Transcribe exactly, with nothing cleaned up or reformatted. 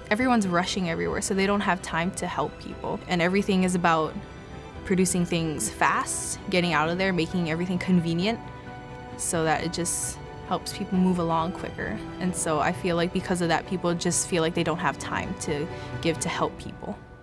everyone's rushing everywhere, so they don't have time to help people. And everything is about producing things fast, getting out of there, making everything convenient so that it just helps people move along quicker. And so I feel like because of that, people just feel like they don't have time to give to help people.